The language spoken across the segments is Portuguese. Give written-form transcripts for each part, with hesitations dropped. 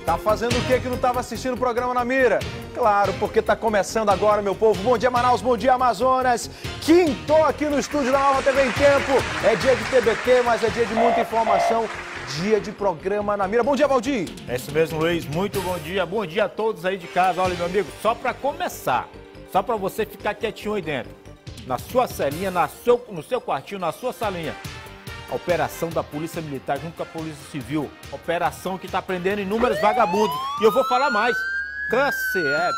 Tá fazendo o que não estava assistindo o programa na mira? Claro, porque tá começando agora, meu povo. Bom dia, Manaus, bom dia, Amazonas. Quintou aqui no estúdio da Nova TV em Tempo. É dia de TBT, mas é dia de muita informação. Dia de programa na mira. Bom dia, Valdir. É isso mesmo, Luiz. Muito bom dia. Bom dia a todos aí de casa. Olha, meu amigo, só para começar, só para você ficar quietinho aí dentro, na sua celinha, no seu quartinho, na sua salinha. A operação da Polícia Militar junto com a Polícia Civil. Operação que está prendendo inúmeros vagabundos. E eu vou falar mais. CANCF,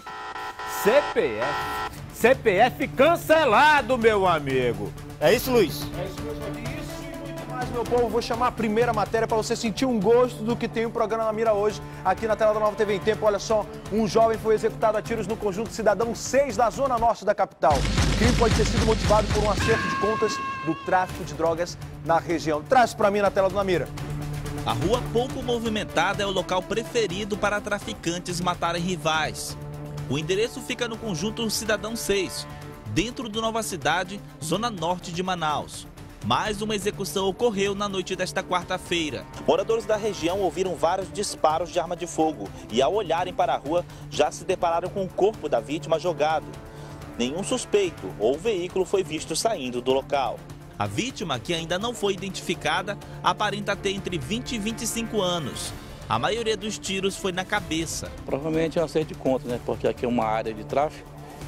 CPF cancelado, meu amigo. É isso, Luiz? É isso mesmo, isso e muito mais, meu povo. Vou chamar a primeira matéria para você sentir um gosto do que tem o programa na mira hoje, aqui na tela da Nova TV em Tempo. Olha só, um jovem foi executado a tiros no conjunto Cidadão 6 da zona norte da capital. O crime pode ter sido motivado por um acerto de contas do tráfico de drogas na região. Traz para mim na tela do Na Mira. A rua pouco movimentada é o local preferido para traficantes matarem rivais. O endereço fica no conjunto Cidadão 6, dentro do Nova Cidade, zona norte de Manaus. Mais uma execução ocorreu na noite desta quarta-feira. Moradores da região ouviram vários disparos de arma de fogo e, ao olharem para a rua, já se depararam com o corpo da vítima jogado. Nenhum suspeito ou veículo foi visto saindo do local. A vítima, que ainda não foi identificada, aparenta ter entre 20 e 25 anos. A maioria dos tiros foi na cabeça. Provavelmente é um acerto de contas, né? Porque aqui é uma área de tráfego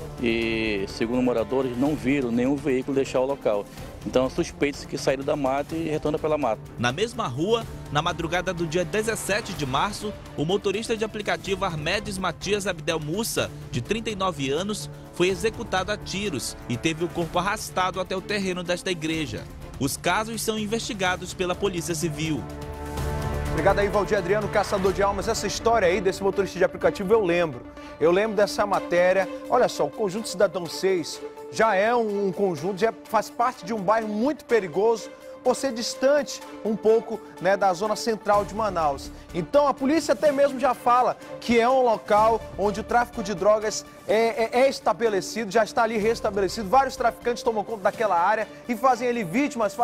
e, segundo moradores, não viram nenhum veículo deixar o local. Então, suspeitos que saíram da mata e retornam pela mata. Na mesma rua, na madrugada do dia 17 de março, o motorista de aplicativo Armedes Matias Abdel Mussa, de 39 anos, foi executado a tiros e teve o corpo arrastado até o terreno desta igreja. Os casos são investigados pela Polícia Civil. Obrigado aí, Valdir Adriano, caçador de almas. Essa história aí desse motorista de aplicativo eu lembro. Eu lembro dessa matéria. Olha só, o Conjunto Cidadão 6 já é um conjunto, já faz parte de um bairro muito perigoso, por ser distante um pouco, né, da zona central de Manaus. Então a polícia até mesmo já fala que é um local onde o tráfico de drogas é estabelecido, já está ali restabelecido. Vários traficantes tomam conta daquela área e fazem ali vítimas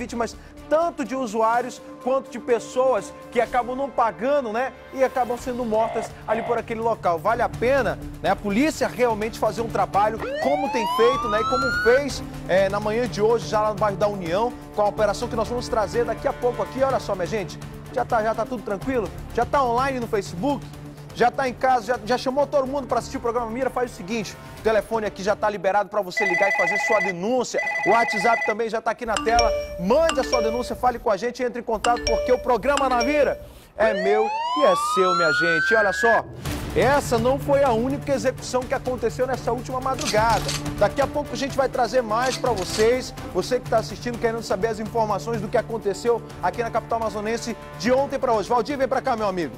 tanto de usuários quanto de pessoas que acabam não pagando, né, e acabam sendo mortas ali por aquele local. Vale a pena, né, a polícia realmente fazer um trabalho como tem feito, né, e como fez na manhã de hoje já lá no bairro da União, com a operação que nós vamos trazer daqui a pouco aqui. Olha só, minha gente, já tá tudo tranquilo? Já tá online no Facebook? Já tá em casa? Já chamou todo mundo para assistir o programa Mira? Faz o seguinte, o telefone aqui já tá liberado para você ligar e fazer sua denúncia. O WhatsApp também já tá aqui na tela. Mande a sua denúncia, fale com a gente, entre em contato, porque o programa na Mira é meu e é seu, minha gente. E olha só, essa não foi a única execução que aconteceu nessa última madrugada. Daqui a pouco a gente vai trazer mais para vocês. Você que está assistindo, querendo saber as informações do que aconteceu aqui na capital amazonense de ontem para hoje. Valdir, vem para cá, meu amigo.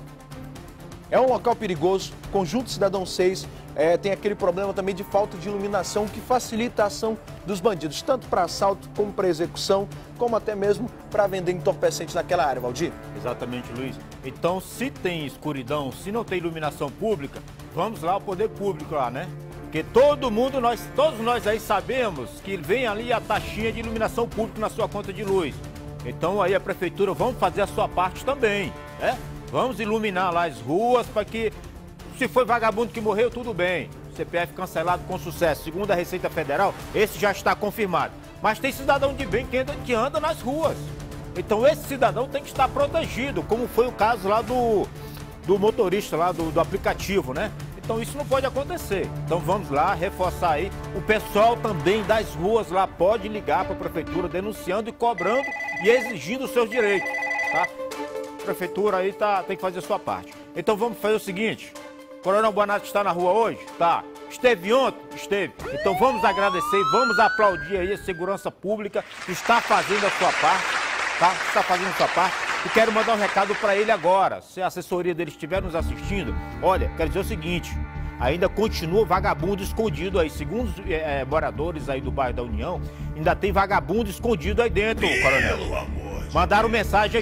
É um local perigoso, Conjunto Cidadão 6, tem aquele problema também de falta de iluminação que facilita a ação dos bandidos, tanto para assalto como para execução, como até mesmo para vender entorpecentes naquela área, Valdir. Exatamente, Luiz. Então, se tem escuridão, se não tem iluminação pública, vamos lá ao poder público lá, né? Porque todos nós aí sabemos que vem ali a taxinha de iluminação pública na sua conta de luz. Então aí a prefeitura, vamos fazer a sua parte também, né? Vamos iluminar lá as ruas para que, se foi vagabundo que morreu, tudo bem. CPF cancelado com sucesso. Segundo a Receita Federal, esse já está confirmado. Mas tem cidadão de bem que anda nas ruas. Então esse cidadão tem que estar protegido, como foi o caso lá do motorista lá do aplicativo, né? Então isso não pode acontecer. Então vamos lá reforçar aí. O pessoal também das ruas lá pode ligar para a prefeitura denunciando e cobrando e exigindo os seus direitos, tá? A prefeitura aí tem que fazer a sua parte. Então vamos fazer o seguinte, Coronel Bonato está na rua hoje? Tá. Esteve ontem? Esteve. Então vamos agradecer, vamos aplaudir aí a segurança pública que está fazendo a sua parte, tá? Está fazendo a sua parte. E quero mandar um recado para ele agora. Se a assessoria dele estiver nos assistindo, olha, quero dizer o seguinte, ainda continua vagabundo escondido aí. Segundo os moradores aí do bairro da União, ainda tem vagabundo escondido aí dentro, Coronel. Mandaram mensagem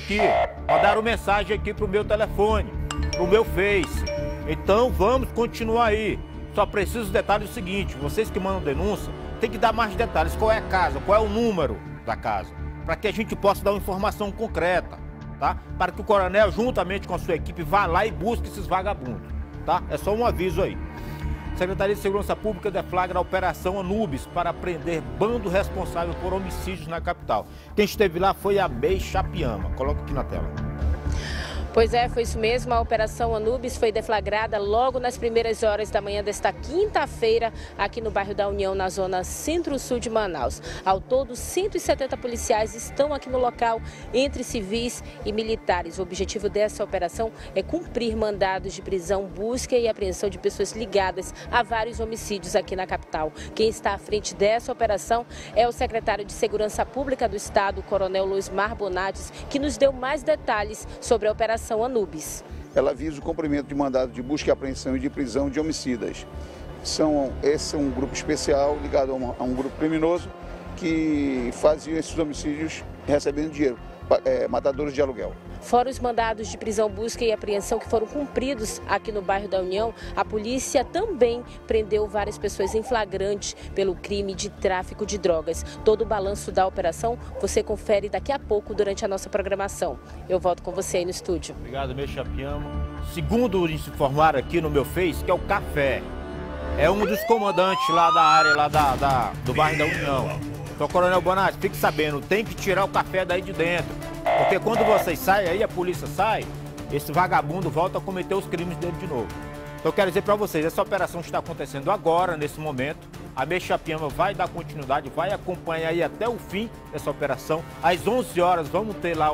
aqui pro meu telefone, pro meu Face. Então vamos continuar aí. Só preciso dos detalhes do seguinte, vocês que mandam denúncia, tem que dar mais detalhes. Qual é a casa, qual é o número da casa, para que a gente possa dar uma informação concreta. tá? Para que o coronel, juntamente com a sua equipe, vá lá e busque esses vagabundos, tá? É só um aviso aí. Secretaria de Segurança Pública deflagra a Operação Anubis para prender bando responsável por homicídios na capital. Quem esteve lá foi a MEI Chapiama. Coloca aqui na tela. Pois é, foi isso mesmo. A Operação Anubis foi deflagrada logo nas primeiras horas da manhã desta quinta-feira, aqui no bairro da União, na zona centro-sul de Manaus. Ao todo, 170 policiais estão aqui no local, entre civis e militares. O objetivo dessa operação é cumprir mandados de prisão, busca e apreensão de pessoas ligadas a vários homicídios aqui na capital. Quem está à frente dessa operação é o secretário de Segurança Pública do Estado, o coronel Luismar Bonatis, que nos deu mais detalhes sobre a Operação Anubis. Ela visa o cumprimento de mandado de busca e apreensão e de prisão de homicidas. Esse é um grupo especial ligado a um grupo criminoso que fazia esses homicídios recebendo dinheiro, matadores de aluguel. Fora os mandados de prisão, busca e apreensão que foram cumpridos aqui no bairro da União, a polícia também prendeu várias pessoas em flagrante pelo crime de tráfico de drogas. Todo o balanço da operação você confere daqui a pouco durante a nossa programação. Eu volto com você aí no estúdio. Obrigado, MEI Chapiama. Segundo nos informaram aqui no meu Face, que é o Café. É um dos comandantes lá da área lá do bairro da União. Então, coronel Bonatis, fique sabendo, tem que tirar o café daí de dentro. Porque quando vocês saem, aí a polícia sai, esse vagabundo volta a cometer os crimes dele de novo. Então, eu quero dizer para vocês, essa operação está acontecendo agora, nesse momento. A MEI Chapiama vai dar continuidade, vai acompanhar aí até o fim dessa operação. Às 11 horas vamos ter lá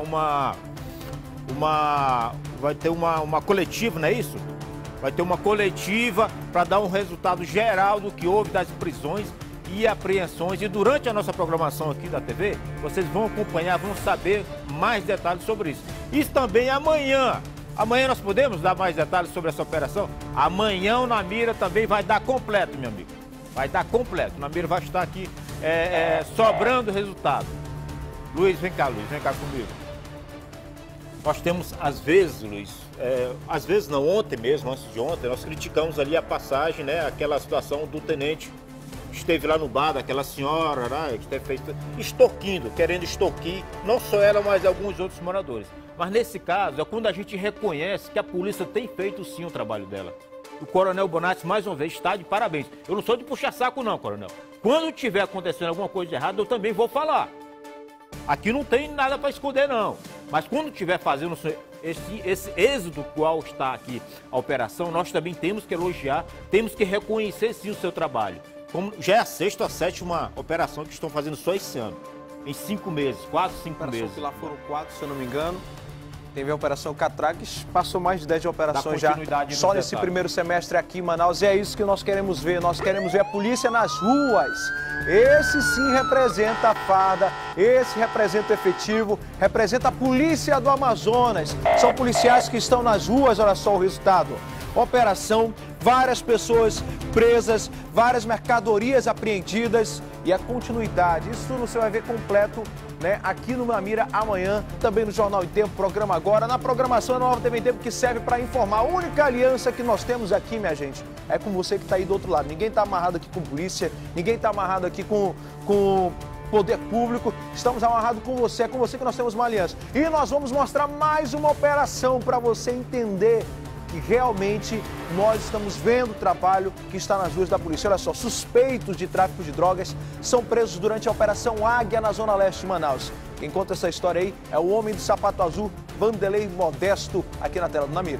vai ter uma coletiva, não é isso? Vai ter uma coletiva para dar um resultado geral do que houve das prisões e apreensões. E durante a nossa programação aqui da TV, vocês vão acompanhar, vão saber mais detalhes sobre isso. Isso também amanhã. Amanhã nós podemos dar mais detalhes sobre essa operação? Amanhã o Na Mira também vai dar completo, meu amigo. Vai dar completo. O Na Mira vai estar aqui sobrando resultado. Luiz, vem cá, comigo. Nós temos, às vezes, Luiz, às vezes não, ontem mesmo, antes de ontem, nós criticamos ali a passagem, né, aquela situação do tenente que esteve lá no bar, daquela senhora, né, que teve feito, querendo extorquir, não só ela, mas alguns outros moradores. Mas nesse caso, é quando a gente reconhece que a polícia tem feito sim o trabalho dela. O coronel Bonatis, mais uma vez, está de parabéns. Eu não sou de puxar saco não, coronel. Quando tiver acontecendo alguma coisa de errado, eu também vou falar. Aqui não tem nada para esconder, não. Mas quando estiver fazendo esse êxodo qual está aqui a operação, nós também temos que elogiar, temos que reconhecer sim o seu trabalho. Como já é a 6ª ou 7ª operação que estão fazendo só esse ano. Em 5 meses, quase 5 meses. Que lá foram 4, se eu não me engano. Teve a Operação Catraques, passou mais de 10 operações já, só nesse primeiro semestre aqui em Manaus. E é isso que nós queremos ver. Nós queremos ver a polícia nas ruas. Esse sim representa a farda, esse representa o efetivo, representa a polícia do Amazonas. São policiais que estão nas ruas, olha só o resultado. Operação, várias pessoas presas, várias mercadorias apreendidas e a continuidade. Isso tudo você vai ver completo, né, aqui no Na Mira amanhã, também no Jornal em Tempo, programa agora, na programação da Nova TV em Tempo, que serve para informar. A única aliança que nós temos aqui, minha gente, é com você que está aí do outro lado. Ninguém está amarrado aqui com polícia, ninguém está amarrado aqui com poder público, estamos amarrados com você, é com você que nós temos uma aliança. E nós vamos mostrar mais uma operação para você entender que realmente nós estamos vendo o trabalho que está nas ruas da polícia. Olha só, suspeitos de tráfico de drogas são presos durante a Operação Águia na Zona Leste de Manaus. Quem conta essa história aí é o homem do sapato azul, Vanderlei Modesto, aqui na tela do Na Mira.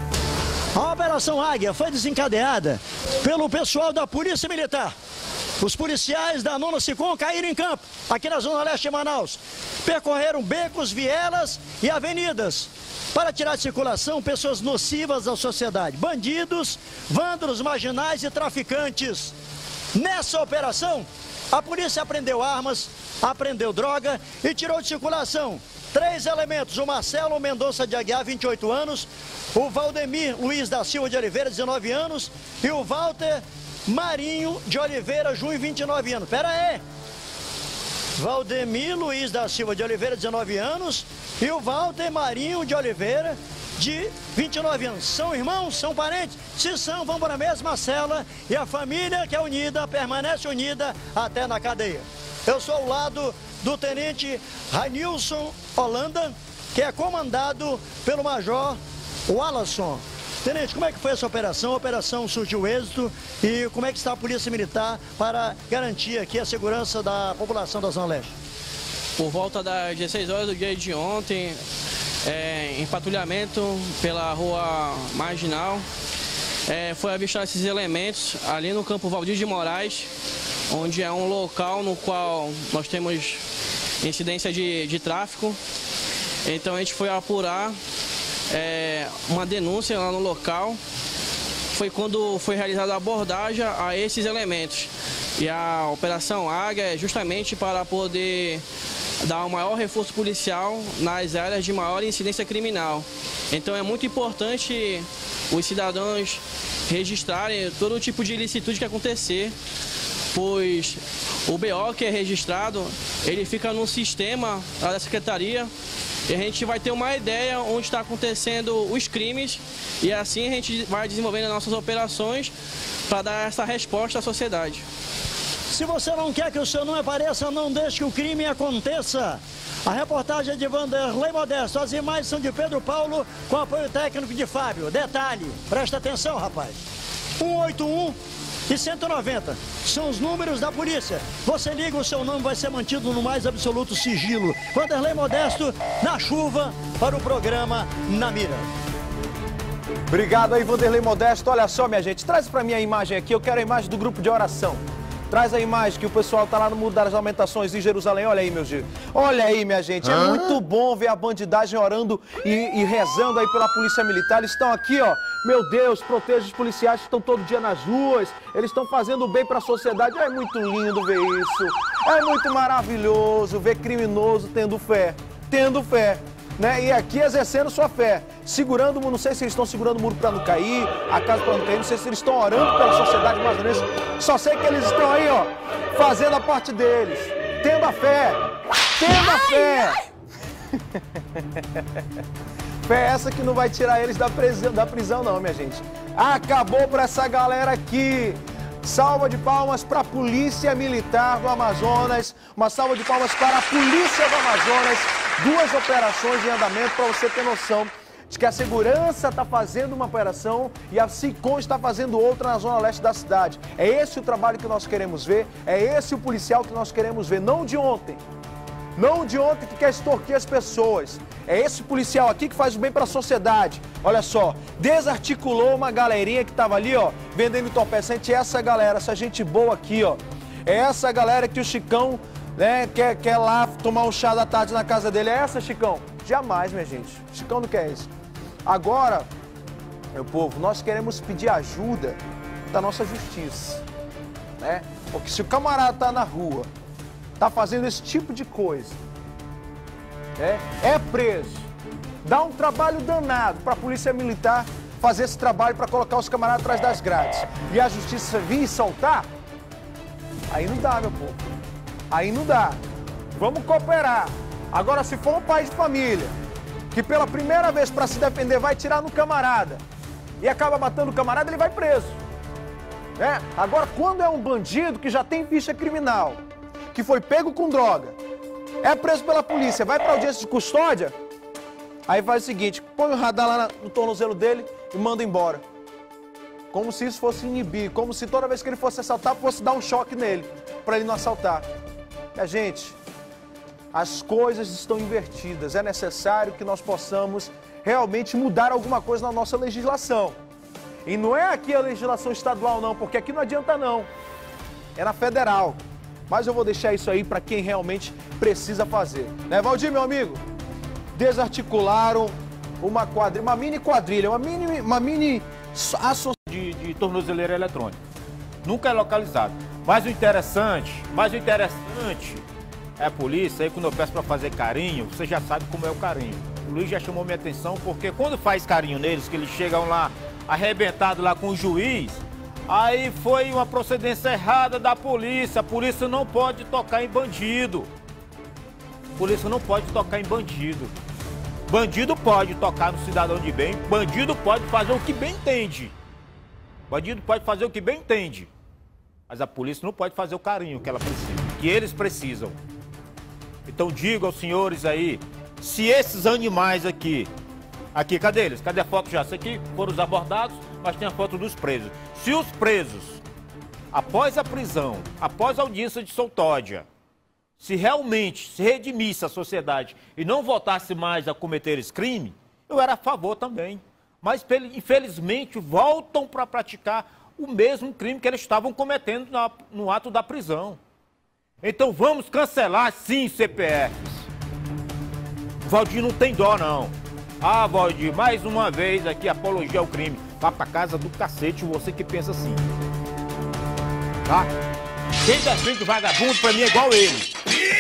A Operação Águia foi desencadeada pelo pessoal da Polícia Militar. Os policiais da 9ª SICOM caíram em campo, aqui na Zona Leste de Manaus. Percorreram becos, vielas e avenidas para tirar de circulação pessoas nocivas à sociedade, bandidos, vândalos, marginais e traficantes. Nessa operação, a polícia apreendeu armas, apreendeu droga e tirou de circulação 3 elementos: o Marcelo Mendonça de Aguiar, 28 anos, o Valdemir Luiz da Silva de Oliveira, 19 anos, e o Walter Marinho de Oliveira Júnior, 29 anos. Pera aí! Valdemir Luiz da Silva de Oliveira, 19 anos, e o Walter Marinho de Oliveira, de 29 anos. São irmãos? São parentes? Se são, vão para a mesma cela e a família que é unida, permanece unida até na cadeia. Eu sou ao lado do tenente Rainilson Holanda, que que é comandado pelo Major Wallason. Tenente, como é que foi essa operação? A operação surgiu êxito e como é que está a Polícia Militar para garantir aqui a segurança da população da Zona Leste? Por volta das 16 horas do dia de ontem, em patrulhamento pela rua Marginal, foi avistado esses elementos ali no campo Valdir de Moraes, onde é um local no qual nós temos incidência de tráfico. Então a gente foi apurar uma denúncia lá no local. Foi quando foi realizada a abordagem a esses elementos. E a Operação Águia é justamente para poder dar um maior reforço policial nas áreas de maior incidência criminal. Então é muito importante os cidadãos registrarem todo tipo de ilicitude que acontecer, pois o BO que é registrado, ele fica no sistema da Secretaria e a gente vai ter uma ideia onde está acontecendo os crimes e assim a gente vai desenvolvendo as nossas operações para dar essa resposta à sociedade. Se você não quer que o seu nome apareça, não deixe que o crime aconteça. A reportagem é de Vanderlei Modesto, as imagens são de Pedro Paulo, com apoio técnico de Fábio. Detalhe, presta atenção, rapaz. 181 e 190 são os números da polícia. Você liga, o seu nome vai ser mantido no mais absoluto sigilo. Vanderlei Modesto, na chuva, para o programa Na Mira. Obrigado aí, Vanderlei Modesto. Olha só, minha gente, traz pra mim a imagem aqui. Eu quero a imagem do grupo de oração. Traz a imagem que o pessoal tá lá no Muro das Lamentações em Jerusalém. Olha aí, meu Gil. Olha aí, minha gente. É muito bom ver a bandidagem orando e rezando aí pela Polícia Militar. Eles estão aqui, ó. Meu Deus, proteja os policiais que estão todo dia nas ruas. Eles estão fazendo bem para a sociedade. É muito lindo ver isso. É muito maravilhoso ver criminoso tendo fé. Tendo fé. Né? E aqui exercendo sua fé, segurando, não sei se eles estão segurando o muro para não cair, a casa para não cair, não sei se eles estão orando pela sociedade amazonense, só sei que eles estão aí, ó, fazendo a parte deles, tendo a fé, fé essa que não vai tirar eles da prisão não, minha gente. Acabou para essa galera aqui. Salva de palmas para a Polícia Militar do Amazonas, uma salva de palmas para a Polícia do Amazonas, 2 operações em andamento para você ter noção de que a segurança está fazendo uma operação e a SICOM está fazendo outra na zona leste da cidade. É esse o trabalho que nós queremos ver, é esse o policial que nós queremos ver, não de ontem. Não de ontem que quer extorquir as pessoas. É esse policial aqui que faz o bem para a sociedade. Olha só, desarticulou uma galerinha que estava ali, ó, vendendo entorpecente. Essa galera, essa gente boa aqui, ó. É essa galera que o Chicão, né, quer lá tomar um chá da tarde na casa dele. É essa, Chicão? Jamais, minha gente. Chicão não quer isso. Agora, meu povo, nós queremos pedir ajuda da nossa justiça, né? Porque se o camarada tá na rua, tá fazendo esse tipo de coisa, é preso, dá um trabalho danado para a Polícia Militar fazer esse trabalho para colocar os camaradas atrás das grades e a justiça vir e soltar, aí não dá, meu povo, aí não dá. Vamos cooperar. Agora, se for um pai de família que pela primeira vez para se defender vai tirar no camarada e acaba matando o camarada, ele vai preso, né? Agora, quando é um bandido que já tem ficha criminal, que foi pego com droga, é preso pela polícia, vai para audiência de custódia, aí faz o seguinte, põe o radar lá no tornozelo dele e manda embora. Como se isso fosse inibir, como se toda vez que ele fosse assaltar, fosse dar um choque nele, para ele não assaltar. E, gente, as coisas estão invertidas, é necessário que nós possamos realmente mudar alguma coisa na nossa legislação. E não é aqui a legislação estadual não, porque aqui não adianta não, é na federal. Mas eu vou deixar isso aí para quem realmente precisa fazer. Né, Valdir, meu amigo? Desarticularam uma mini quadrilha, uma mini associação de tornozeleira eletrônica. Nunca é localizado. Mas o interessante é a polícia. Aí quando eu peço para fazer carinho, você já sabe como é o carinho. O Luiz já chamou minha atenção, porque quando faz carinho neles, que eles chegam lá arrebentados lá com o juiz, aí foi uma procedência errada da polícia. A polícia não pode tocar em bandido. A polícia não pode tocar em bandido. Bandido pode tocar no cidadão de bem. Bandido pode fazer o que bem entende. Bandido pode fazer o que bem entende. Mas a polícia não pode fazer o carinho que ela precisa, que eles precisam. Então digo aos senhores aí, se esses animais aqui, cadê eles? Cadê a foto já? Isso aqui foram os abordados, mas tem a foto dos presos. Se os presos, após a prisão, após a audiência de soltódia, se realmente se redimisse a sociedade e não voltasse mais a cometer esse crime, eu era a favor também. Mas, infelizmente, voltam para praticar o mesmo crime que eles estavam cometendo no ato da prisão. Então vamos cancelar, sim, CPFs. Valdir não tem dó, não. Ah, Valdir, mais uma vez aqui, apologia ao crime. Vá pra casa do cacete, você que pensa assim. Tá? Quem defende vagabundo, pra mim, é igual ele.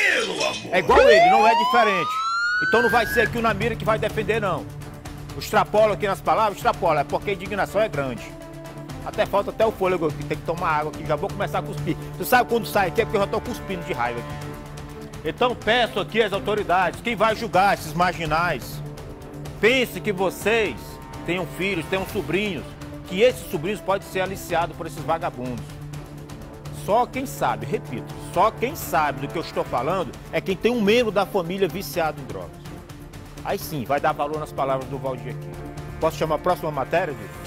É igual ele, não é diferente. Então não vai ser aqui o Namira que vai defender, não. O extrapolo aqui nas palavras, extrapola, é porque a indignação é grande. Até falta até o fôlego aqui, tem que tomar água aqui, já vou começar a cuspir. Você sabe quando sai aqui é porque eu já tô cuspindo de raiva aqui. Então peço aqui às autoridades, quem vai julgar esses marginais, pense que vocês tenham filhos, tenham sobrinhos, que esses sobrinhos podem ser aliciados por esses vagabundos. Só quem sabe, repito, só quem sabe do que eu estou falando é quem tem um membro da família viciado em drogas. Aí sim, vai dar valor nas palavras do Valdir aqui. Posso chamar a próxima matéria, Vitor?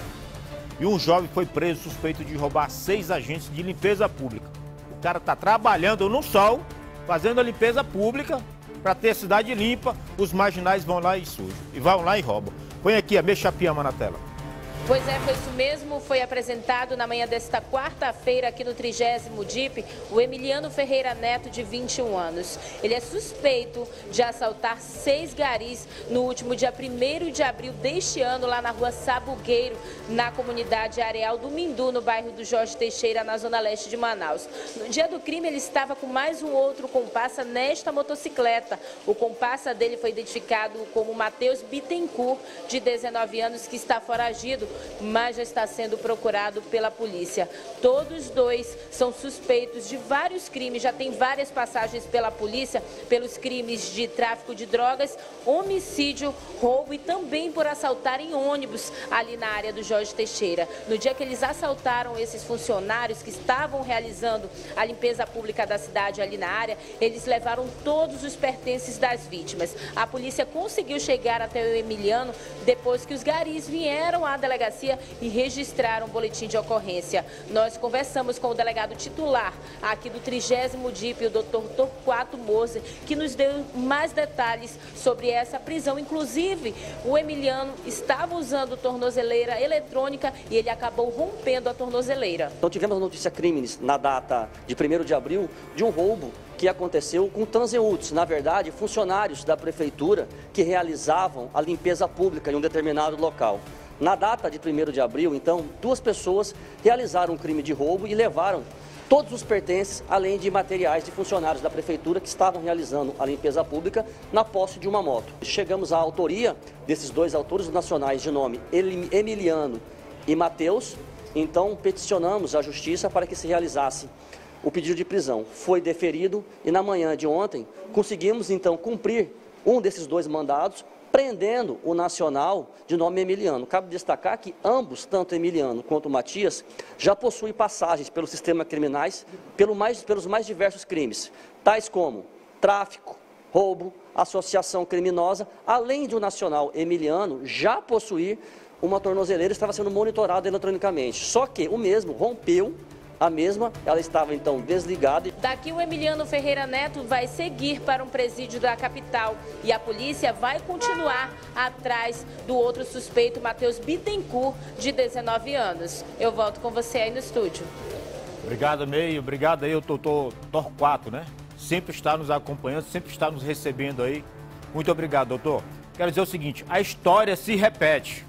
E um jovem foi preso suspeito de roubar 6 agentes de limpeza pública. O cara está trabalhando no sol, fazendo a limpeza pública, para ter a cidade limpa, os marginais vão lá e sujam, e vão lá e roubam. Põe aqui a Mexapiama na tela. Pois é, foi isso mesmo, foi apresentado na manhã desta quarta-feira aqui no 30º DIP, o Emiliano Ferreira Neto, de 21 anos. Ele é suspeito de assaltar 6 garis no último dia 1º de abril deste ano, lá na rua Sabugueiro, na comunidade Areal do Mindu, no bairro do Jorge Teixeira, na zona leste de Manaus. No dia do crime, ele estava com mais um outro comparsa nesta motocicleta. O comparsa dele foi identificado como Matheus Bittencourt, de 19 anos, que está foragido, mas já está sendo procurado pela polícia. Todos dois são suspeitos de vários crimes, já tem várias passagens pela polícia, pelos crimes de tráfico de drogas, homicídio, roubo e também por assaltarem ônibus ali na área do Jorge Teixeira. No dia que eles assaltaram esses funcionários que estavam realizando a limpeza pública da cidade ali na área, eles levaram todos os pertences das vítimas. A polícia conseguiu chegar até o Emiliano depois que os garis vieram à delegacia e registraram um boletim de ocorrência. Nós conversamos com o delegado titular aqui do 30º DIP, o Dr. Torquato Moser, que nos deu mais detalhes sobre essa prisão. Inclusive, o Emiliano estava usando tornozeleira eletrônica e ele acabou rompendo a tornozeleira. Então tivemos a notícia crimes na data de 1º de abril de um roubo que aconteceu com transeuntes, na verdade, funcionários da prefeitura que realizavam a limpeza pública em um determinado local. Na data de 1º de abril, então, 2 pessoas realizaram um crime de roubo e levaram todos os pertences, além de materiais de funcionários da prefeitura que estavam realizando a limpeza pública na posse de uma moto. Chegamos à autoria desses 2 autores nacionais de nome Emiliano e Matheus, então peticionamos a justiça para que se realizasse o pedido de prisão. Foi deferido e na manhã de ontem conseguimos então cumprir um desses 2 mandados, prendendo o nacional de nome Emiliano. Cabe destacar que ambos, tanto Emiliano quanto Matias, já possuem passagens pelo sistema criminais pelos mais diversos crimes, tais como tráfico, roubo, associação criminosa, além de o nacional Emiliano já possuir uma tornozeleira e estava sendo monitorado eletronicamente. Só que o mesmo rompeu a mesma, ela estava então desligada. Daqui o Emiliano Ferreira Neto vai seguir para um presídio da capital e a polícia vai continuar atrás do outro suspeito, Matheus Bittencourt, de 19 anos. Eu volto com você aí no estúdio. Obrigado, Meio. Obrigado aí, o doutor Torquato, né? Sempre está nos acompanhando, sempre está nos recebendo aí. Muito obrigado, doutor. Quero dizer o seguinte, a história se repete.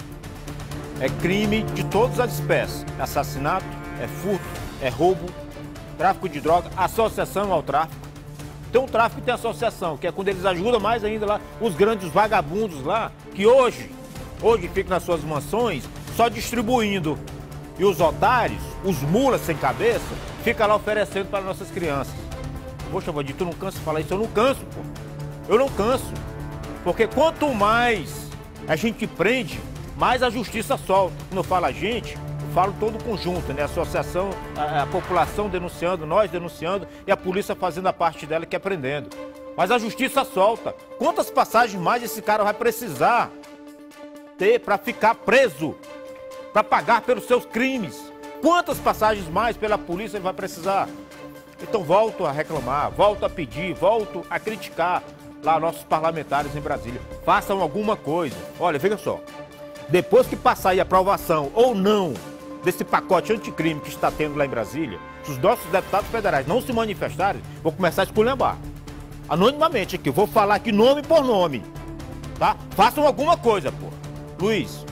É crime de todas as espécies. Assassinato, é furto, é roubo, tráfico de droga, associação ao tráfico. Tem um tráfico e tem associação, que é quando eles ajudam mais ainda lá, os grandes vagabundos lá, que hoje ficam nas suas mansões só distribuindo. E os otários, os mulas sem cabeça, ficam lá oferecendo para nossas crianças. Poxa, Valdir, tu não cansa de falar isso? Eu não canso, pô. Eu não canso. Porque quanto mais a gente prende, mais a justiça solta. Quando eu falo a gente, eu falo todo o conjunto, né? A associação, a população denunciando, nós denunciando e a polícia fazendo a parte dela, que é prendendo. Mas a justiça solta. Quantas passagens mais esse cara vai precisar ter para ficar preso? Para pagar pelos seus crimes? Quantas passagens mais pela polícia ele vai precisar? Então volto a reclamar, volto a pedir, volto a criticar lá nossos parlamentares em Brasília. Façam alguma coisa. Olha, veja só. Depois que passar aí a aprovação ou não desse pacote anticrime que está tendo lá em Brasília, se os nossos deputados federais não se manifestarem, vou começar a esculhambar. Anonimamente aqui, eu vou falar aqui nome por nome, tá? Façam alguma coisa, pô. Luiz,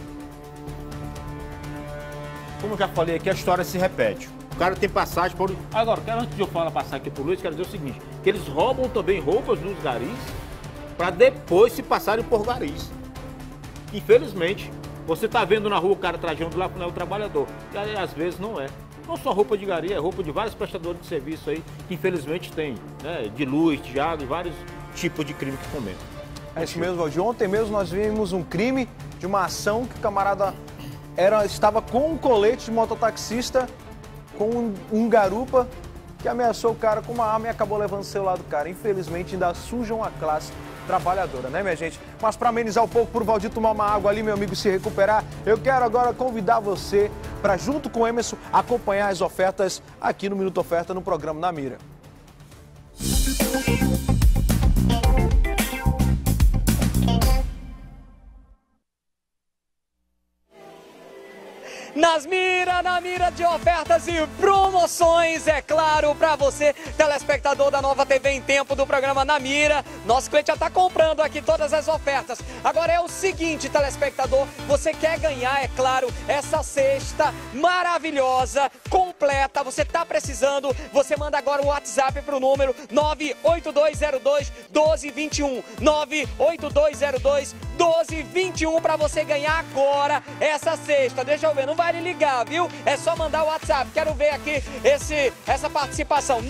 como eu já falei aqui, a história se repete. O cara tem passagem por... Agora, antes de eu falar passar aqui pro Luiz, quero dizer o seguinte, que eles roubam também roupas nos garis para depois se passarem por garis. Infelizmente, você tá vendo na rua o cara trajando lá para o trabalhador. E aí, às vezes, não é. Não só roupa de gari, é roupa de vários prestadores de serviço aí, que infelizmente tem, né? De luz, de água e vários tipos de crime que cometem. É isso mesmo, Valdir. Ontem mesmo nós vimos um crime de uma ação que o camarada estava com um colete de mototaxista, com um garupa, que ameaçou o cara com uma arma e acabou levando o celular do cara. Infelizmente, ainda sujam a classe trabalhadora, né, minha gente? Mas para amenizar um pouco, pro Valdir tomar uma água ali, meu amigo, se recuperar, eu quero agora convidar você para, junto com o Emerson, acompanhar as ofertas aqui no Minuto Oferta, no programa Na Mira. Na mira de ofertas e promoções, é claro, para você, telespectador da Nova TV em Tempo do programa Na Mira. Nosso cliente já está comprando aqui todas as ofertas. Agora é o seguinte, telespectador, você quer ganhar, é claro, essa cesta maravilhosa, completa, você está precisando, você manda agora o WhatsApp para o número 98202-1221, 98202-1221 para você ganhar agora essa cesta. Deixa eu ver, não vai lhe ligar, viu? É só mandar o WhatsApp. Quero ver aqui essa participação.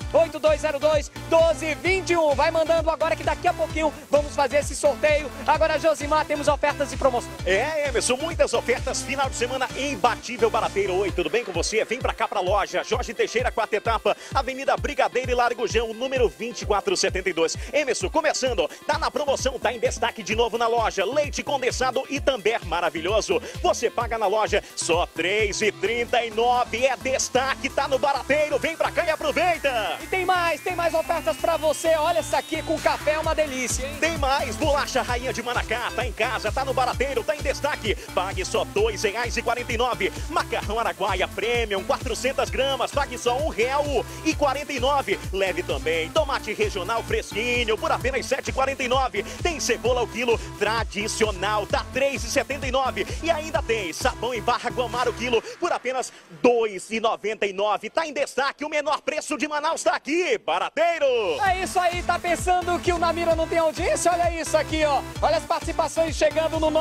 98202-1221. Vai mandando agora que daqui a pouquinho vamos fazer esse sorteio. Agora, Josimar, temos ofertas e promoções. É, Emerson, muitas ofertas. Final de semana imbatível Barateiro. Oi, tudo bem com você? Vem pra cá pra loja. Jorge Teixeira, quarta etapa, Avenida Brigadeiro e Largo Jão, número 2472. Emerson, começando. Tá na promoção, tá em destaque de novo na loja. Leite condensado e também maravilhoso. Você paga na loja só R$ 3,39, é destaque, tá no Barateiro, vem pra cá e aproveita! E tem mais ofertas pra você, olha essa aqui com café, é uma delícia, hein? Tem mais, bolacha Rainha de Manacá, tá em casa, tá no Barateiro, tá em destaque, pague só R$ 2,49, macarrão Araguaia Premium, 400 gramas, pague só R$ 1,49, leve também tomate regional fresquinho, por apenas R$ 7,49, tem cebola ao quilo tradicional, tá R$ 3,79, e ainda tem sabão em barra Guamar o quilo por apenas R$ 2,99. Tá em destaque, o menor preço de Manaus tá aqui, Barateiro! É isso aí, tá pensando que o Na Mira não tem audiência? Olha isso aqui, ó. Olha as participações chegando no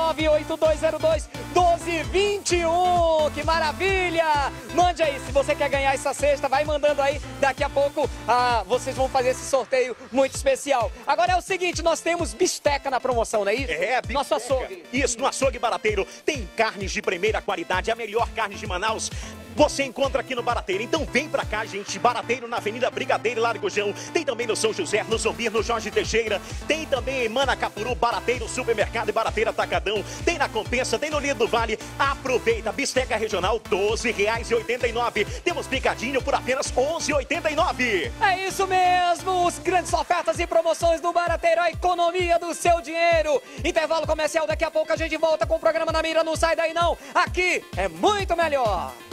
98202-1221. Que maravilha! Mande aí, se você quer ganhar essa cesta, vai mandando aí. Daqui a pouco vocês vão fazer esse sorteio muito especial. Agora é o seguinte, nós temos bisteca na promoção, não é isso? É, bisteca. Nosso açougue. Isso, no açougue Barateiro tem carnes de primeira qualidade, a melhor carne de Manaus. Você encontra aqui no Barateiro, então vem pra cá, gente. Barateiro na Avenida Brigadeiro e Largo Jão. Tem também no São José, no Zombir, no Jorge Teixeira. Tem também em Manacapuru, Barateiro Supermercado e Barateiro Atacadão. Tem na Compensa, tem no Lido do Vale. Aproveita, bisteca regional, R$ 12,89. Temos picadinho por apenas R$ 11,89. É isso mesmo, os grandes ofertas e promoções do Barateiro, a economia do seu dinheiro. Intervalo comercial, daqui a pouco a gente volta com o programa Na Mira, não sai daí não. Aqui é muito melhor.